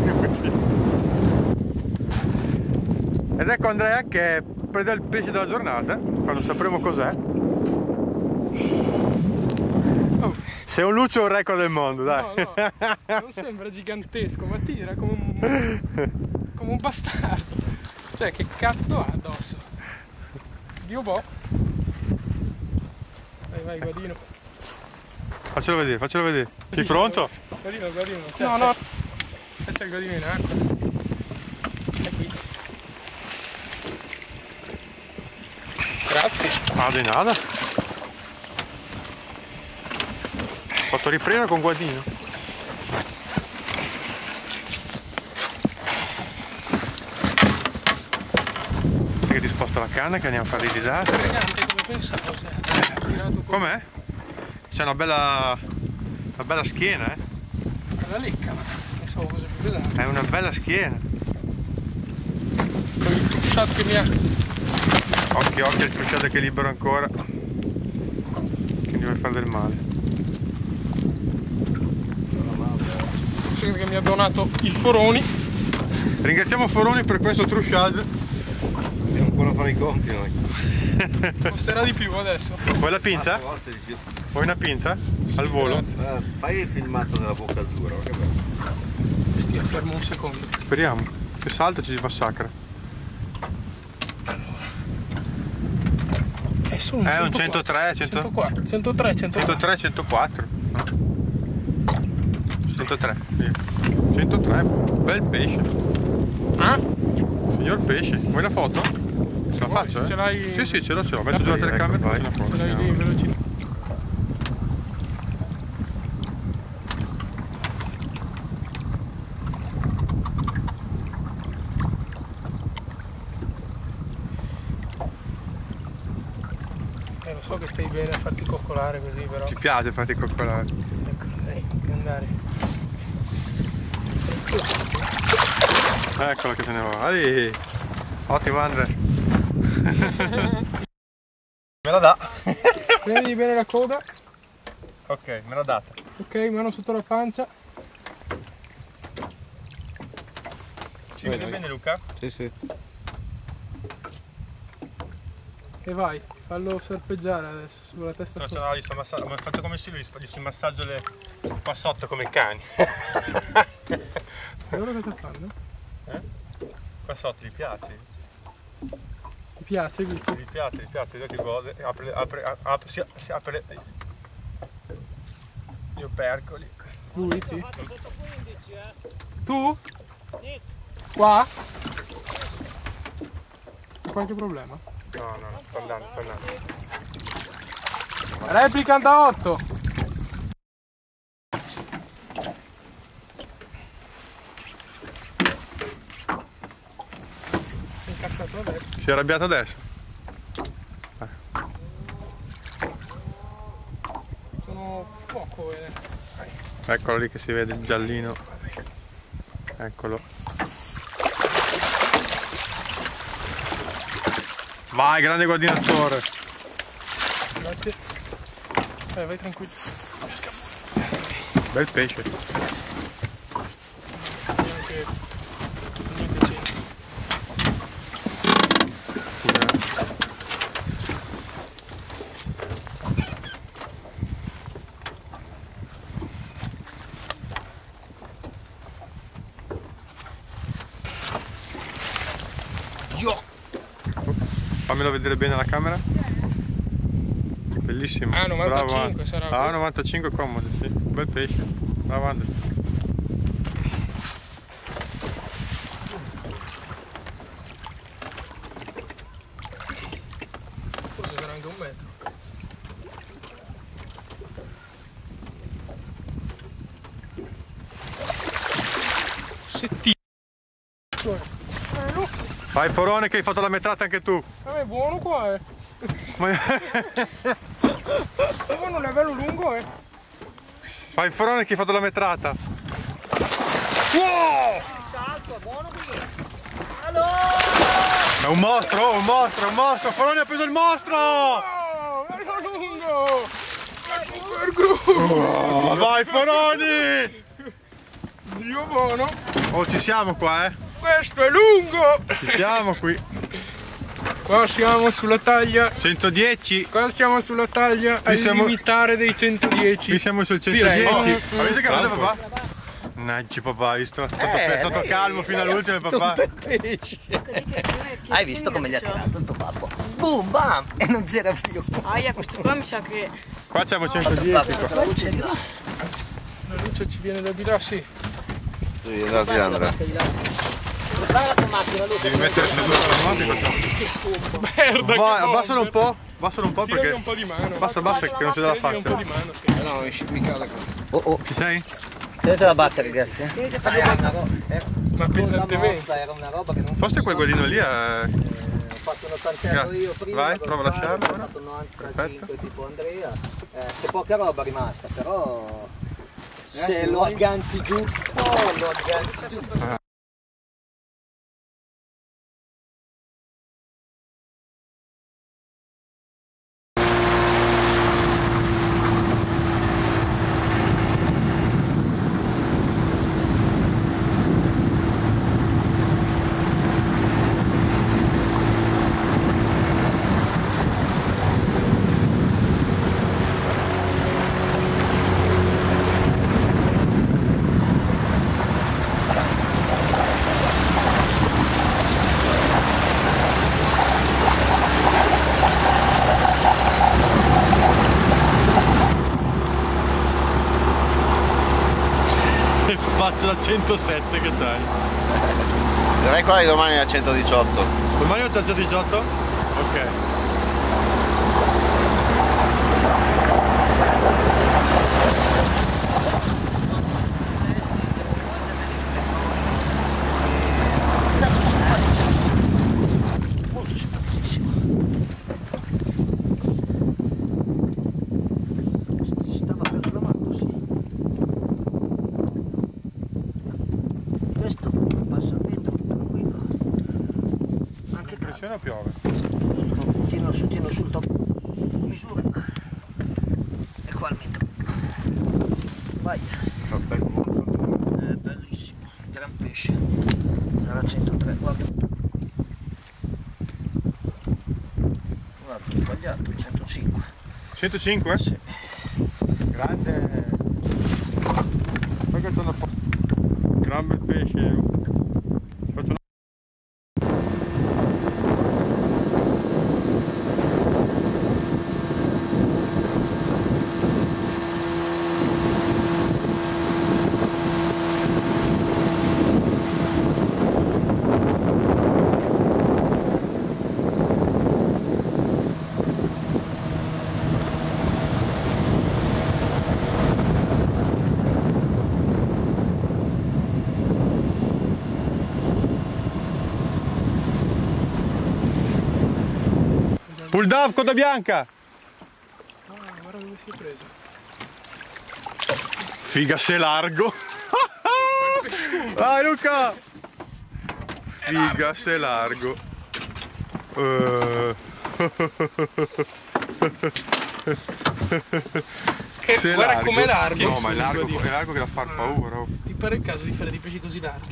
minuti. Ed ecco Andrea che prende il pesce della giornata, quando sapremo cos'è. Oh. Sei un Lucio, un record del mondo, dai. No, non sembra gigantesco, ma tira come un bastardo. Cioè, che cazzo ha addosso? Dio boh. Vai, Guadino. Faccelo vedere. Sei pronto? Guadino. No. C'è il Guadino in acqua. È qui. Grazie. Ah, di nada. Fatto riprendere con Guadino. Che ti sposta la canna che andiamo a fare dei disastri. Elegante come pensavo, Com'è? C'è una bella schiena, La lecca, ma pensavo cose più pesanti. È una bella schiena. Con il trusciato che mi ha. Occhio il trusciato che è libero ancora. Che mi vuole fare del male. Che mi ha donato il Foroni. Ringraziamo Foroni per questo trusciato. Dobbiamo ancora fare i conti noi. Costerà di più adesso. Vuoi la pinza? Volte di più. Vuoi una pinza? Al volo? Fai il filmato della bocca azzurra, che bello. Stia fermo un secondo. Speriamo. Che salta ci si massacra. È solo un 103, 104. 103, 103, 104. 103, via. 103, bel pesce. Ah? Signor pesce. Vuoi una foto? Ce la faccio, Ce l'hai? Sì, ce l'ho. Metto giù la telecamera e faccio una foto. Ce l'hai lì, veloci. Lo so che stai bene a farti coccolare così, però. Ti piace farti coccolare? Ecco, dai, devi andare. Eccolo che se ne va. Allì. Ottimo Andre. Me la dà. Prendi bene la coda. Ok, me l'ha data. Ok, mano sotto la pancia. Ci vede bene Luca? Sì. E vai, fallo serpeggiare adesso sulla testa sopra. Faccio come se lui gli massaggio qua sotto come i cani. E loro cosa fanno? Qua sotto gli piace? Ti piace Gucci? Gli piace, vedi che gode, si apre. Io percoli. Lui sì. Tu? Qua? C'è qualche problema? No, sto andando. Replicant a 8. Sei incazzato adesso. Si è arrabbiato adesso? Sono poco Eccolo lì che si vede il giallino. Eccolo. Vai, grande guardinazzore. Grazie. Vai tranquillo. Bel pesce. Niente c'è. Fammelo vedere bene alla camera. Bellissimo. Ah, 95 bravo. sarà. Ah, 95 comodo, sì. Bel pesce. Bravo Andre. Forse sarà anche 1 metro. Settino. Vai Forone che hai fatto la metrata anche tu. Vabbè, buono qua, Ma non è bello lungo, vai Forone che hai fatto la metrata. Wow! Salto, è buono qui. È un mostro, un mostro. Forone ha preso il mostro. Oh, bello lungo! Super gru! Vai Foroni! Dio buono. Oh, ci siamo qua, eh. Questo è lungo. Ci siamo qui. Qua siamo sulla taglia. 110. Qua siamo sulla taglia al siamo- limitare dei 110. Qui siamo sul Direi. 110. Hai visto che cosa, papà? Naggi, papà, hai visto? È stato calmo fino all'ultimo, papà. Hai visto come gli ha tirato il tuo babbo? Boom, bam! E non c'era più. Aia, questo qua mi sa che... Qua siamo 110. La luce di là. La luce ci viene da di là, sì. Devi andare di Andrea. Prepara la tua macchina, Luca. Devi mettere seduto automatico. Merda, Vai, che abbassalo un po'. Abbassalo un po' Tirami perché. un po' di mano. Basta, basta, che non si dà la Tirami un po' faccia. di mano, sì. No, mi cade qua. Oh, Ci sei? tenete la batteria, ragazzi. Era una Ma pesantemente. era una roba che non Forse quel guardino lì è. ho fatto un 80 euro io prima. Vai, con prova a il padre, lasciarlo ho ora. fatto 95 Perfetto. tipo Andrea. C'è poca roba rimasta, però se lo agganzi giusto, lo agganzi giusto. Faccio da 107 che c'hai. Direi quella di domani è a 118. Domani ho 118? Ok. Stava proclamando, sì. Questo passa al metro, tranquillo. Anche calmo. Pressione o piove? Tieno sul top. Misura. E qua al metro. Vai. Bellissimo. Gran pesce. Sarà 103, guarda. Guarda, ho sbagliato, 105. 105? Sì. Grande. Guarda che sono gran bel pesce. Faccio una... Pull down, coda bianca! Guarda dove si è preso. Figa se largo! Vai Luca! Figa se largo! Se guarda largo. com'è largo. No, ma è largo, Dico. è largo che da far paura. Oh. Ti pare il caso di fare dei pesci così larghi?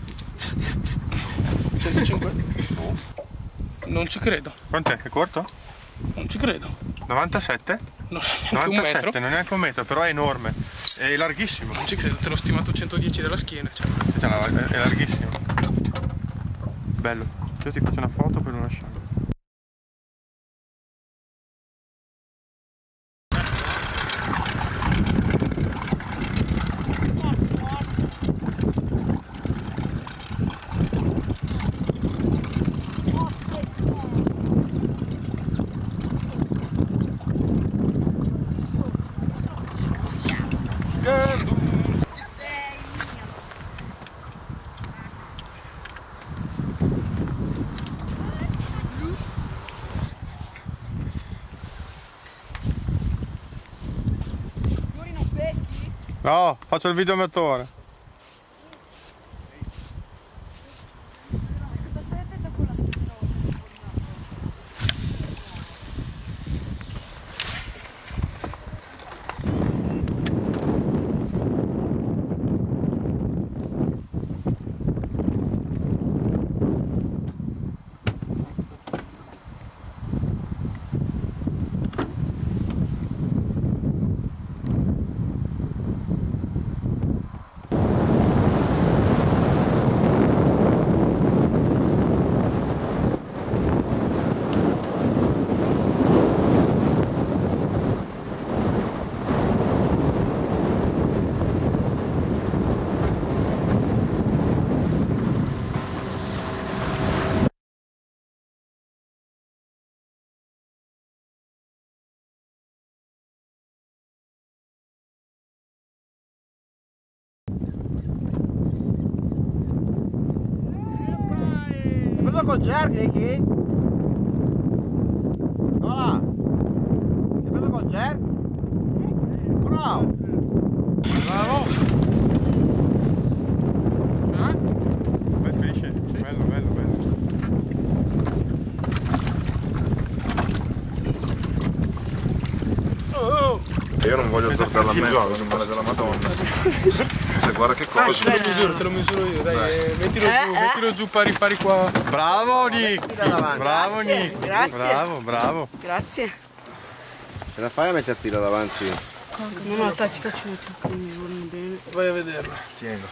105? No. Non ci credo. Quant'è? È corto? Non ci credo. 97? Non è neanche un 97, metro. non è neanche un metro, però è enorme. È larghissimo. Non ci credo, te l'ho stimato 110 dalla schiena. Cioè. È larghissimo. Bello. Io ti faccio una foto per non lasciarlo. No, faccio il videoamatore. Stai attento con la sotto. col jerk, Ricky? Voilà. Hai preso col jerk? Bravo. Bravo. Bel pesce. Bello, bello, bello. Io non voglio toccare la mano, sono male della Madonna. Se guarda che cosa. Te lo misuro io, dai, mettilo giù pari qua. Bravo Nick. Bravo Nick. Grazie. Bravo, bravo. Grazie. Ce la fai a metterti là davanti? No, tacci, mi vanno bene. Vai a vederlo. Tienilo.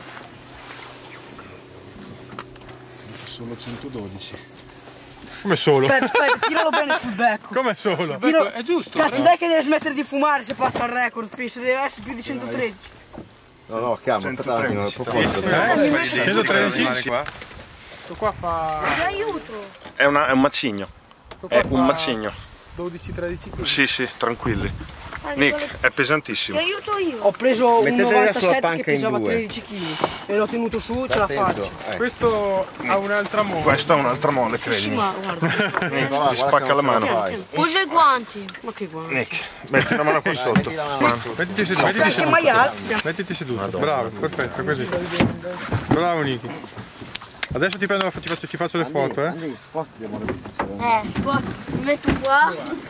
Solo 112. Come solo? Aspetta, tiralo bene sul becco. Come solo? Ecco, è giusto. Cazzo, dai che deve smettere di fumare se passa il record, fish, deve essere più di 113. No, chiamo, aspetta un attimo, 113. 113 qua. Questo qua fa... Ti aiuto. È un macigno. Questo qua È un macigno. 12-13 kg. Sì, tranquilli. Nick, è pesantissimo. Ti aiuto io. Ho preso un Mettetela sulla 97 panca che in pesava due. 13 kg e l'ho tenuto su, ce la faccio. Questo ha un'altra mole. Questa è un'altra mole, Sì, credimi. ma guarda. Nick, ti spacca la mano. Usa i guanti. Ma che guarda. Nick, metti la mano qui sotto. Mettiti seduto, mettiti Anche seduto. maiale. Mettiti seduto. Bravo, perfetto, così. Bravo Nicky. Adesso ti prendo, ci faccio le foto, eh. Poi Mi metto qua.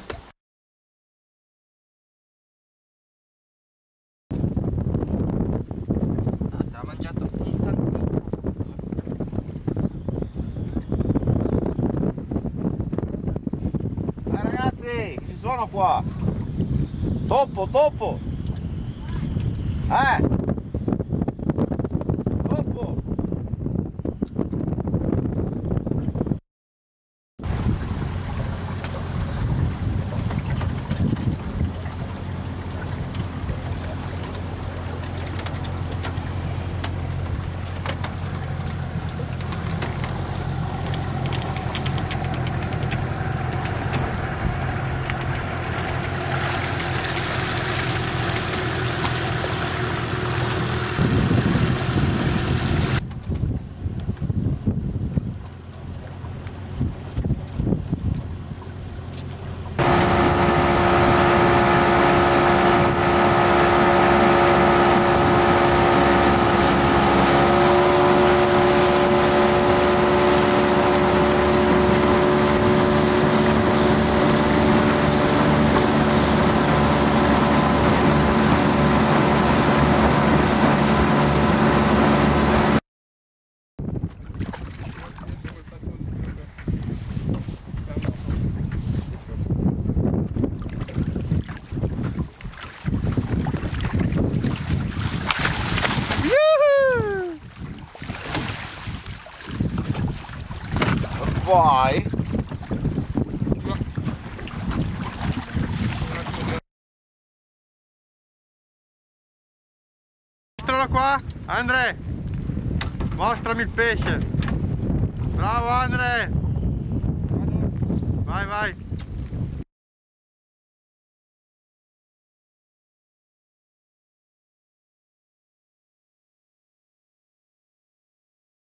ragazzi, ci sono qua. Topo. Topo. Vai. Mostralo qua, Andre. Mostrami il pesce. Bravo Andre. Vai, vai.